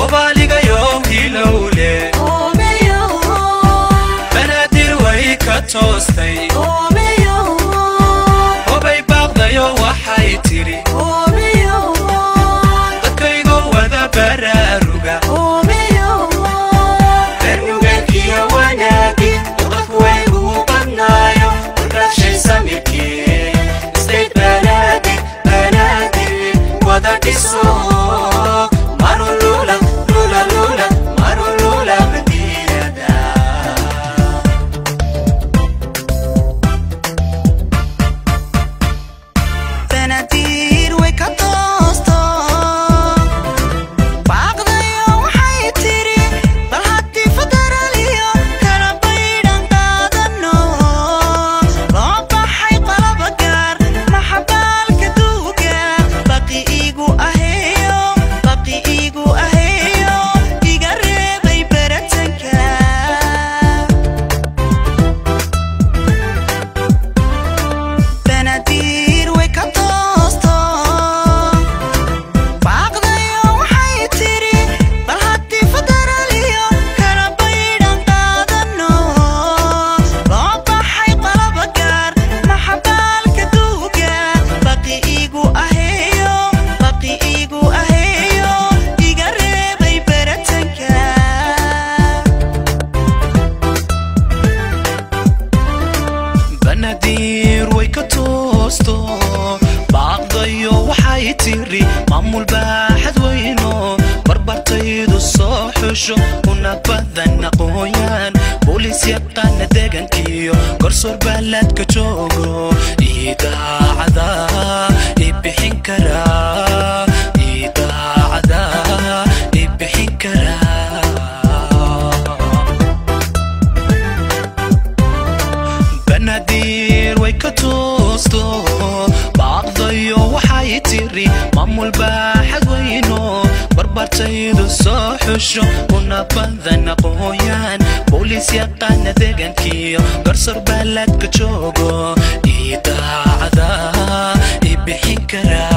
وبالغ يوم هلولي بنادر ويكتوستي وبي باغدايو waxay tiri dadkaygo wada baraaruga bernugekiyo wanaagi qofwaygu qanayo rashay samirkii state banadi wada dhiso marulula madinada بنادير ويكتوستو باغدايو waxay tiri bal hadii federaliyo kala baydhan qaadano loo baxay qalaba gaar maxabalka duuga baqi igu aheeyo iga reebay baratanka بنادير ويكتوستو باغدايو waxay tiri bal hadii federaliyo kala baydhan qaadano loo baxay qalaba gaar maxabalka duuga baqi igu aheeyo iga reebay baratanka بنادير ويكتوستو باغدايو waxay tiri maamul baaxad weyno barbartaydu soo xusho una badan aqoon booliis yaqaan deegaankiyo garsoor baladka joogo idaacada ibixin kara بنادير ويكتوستو باغدايو waxay tiri maamul baaxad weyno barbartaydu soo xusho una badan aqoon booliis yaqaan deegaankiyo garsoor baladka joogo idaacada ibixin kara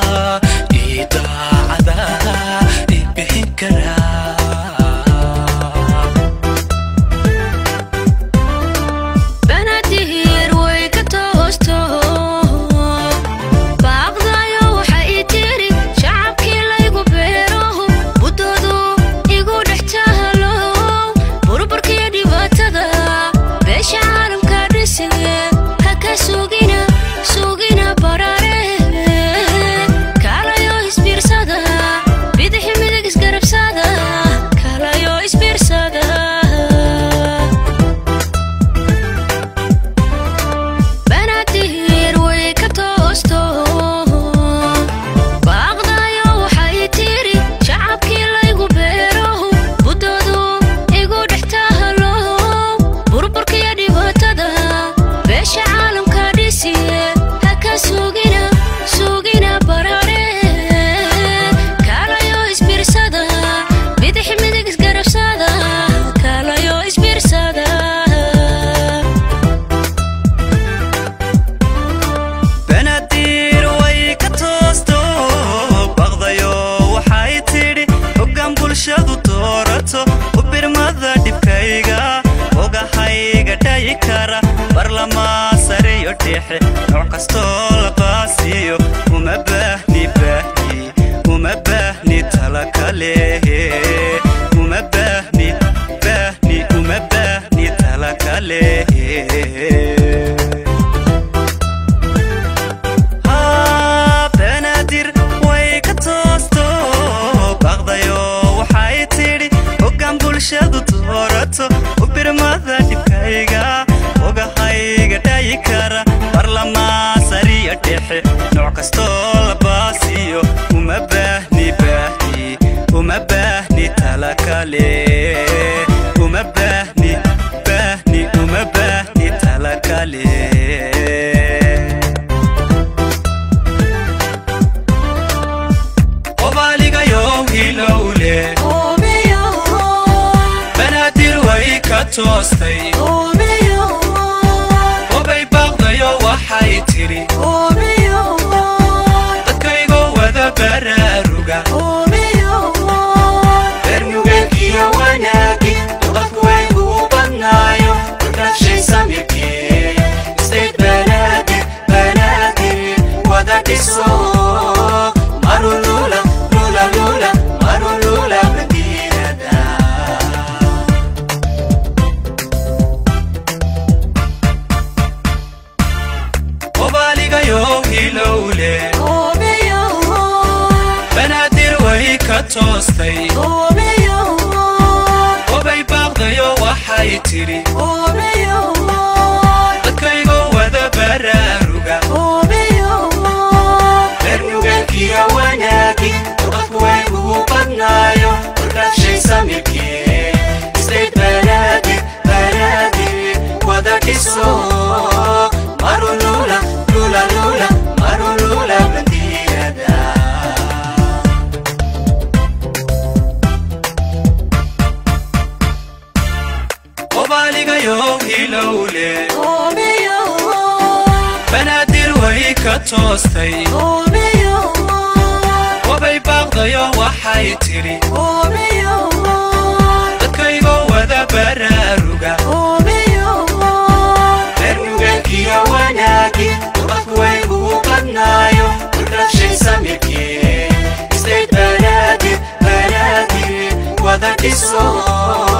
بنادير ويكتوستو باغدايو waxay tiri shacabkii laygu beero budoodu igu dhaxtaalo burburkii dhibaatada beesha caalamka dhisay haka sugina barare kalayo isbiirsada bidix midig isgarabsada kalayo isbiirsada بنادير ويكتوستو باغدايو waxay tiri shacabkii laygu beero budoodu igu dhaxtaalo burburkii dhibaatada beesha caalamka dhisay haka sugina barare kalayo isbiirsada bidix midig isgarabsada kalayo isbiirsada بنادير ويكتوستو باغدايو waxay tiri hoggaan bulshadu doorato u birmada dhibkayga ogahayga dhayi kara barlama sareeyo dhexe nooc kastoo la qaasiyo uma baahni tala kale uma baahni tala kale بنادير ويكتوستو باغدايو waxay tiri hoggaan bulshadu doorato u birmada dhibkayga ogahayga dhayi kara barlama sariya dhexe nooc kastoo la baasiyo uma baahni tala kale uma baahni tala kale وبالغ يوم هلولي بنادر ويكتوستي وبي باغدايو waxay tiri dadkaygo wada baraaruga tiri dadkaygo wada baraaruga ernugankiya wanaagi dadku way ugu badnaayo warkaashay samirkee islayd baraadi wada dhiso marulula lula marulula bandiyada obaligayo hilowle banaadir way ka toostay wabay baaqdayo waxay tiri dadkaygo wada baraaruga ernugankiya wanaagi dadku way ugu badnaayo warkaashay samirkee islayd baraadi wada dhiso